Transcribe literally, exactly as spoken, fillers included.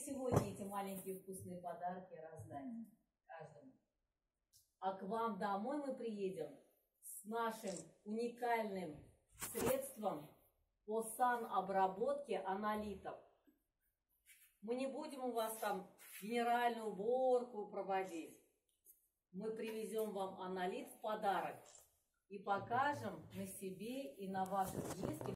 сегодня эти маленькие вкусные подарки раздаем каждому. А к вам домой мы приедем с нашим уникальным средством по санобработке анолитов. Мы не будем у вас там генеральную уборку проводить. Мы привезем вам анолит в подарок и покажем на себе и на ваших близких,